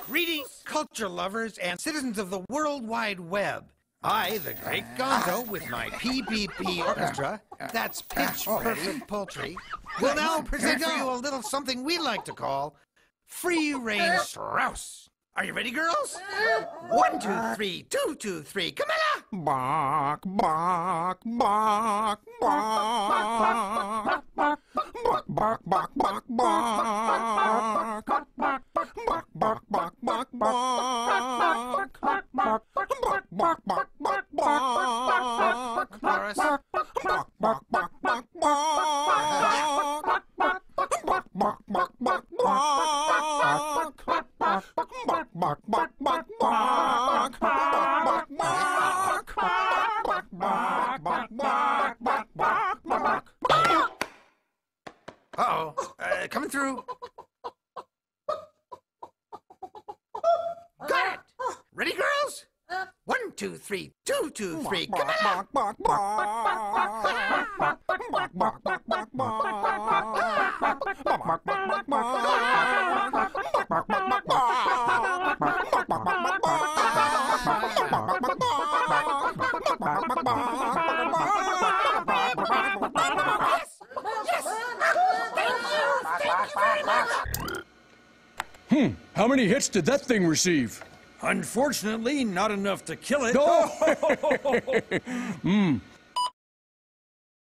Greetings, culture lovers and citizens of the World Wide Web. I, the Great Gonzo, with my PPP orchestra, that's Pitch Perfect Poultry, will now present to you a little something we like to call Free Range Strauss. Are you ready, girls? 1, 2, 3, 2, 2, 3, Camilla! Bark, bark, bark, bark. Bark, bark, bark, bark, bark. Bark, bark, bark, bark, bark. Bark, bark, bark, bark, bark, bark. Chorus. Bark, bark, bark, bark, bark. Bark, bark, bark, bark, bark. Bark, bark, bark, bark, bark. Uh-oh, coming through. Got it! Ready, girls? 1, 2, 3, 2, 2, 3, come on! How many hits did that thing receive? Unfortunately, not enough to kill it. Oh!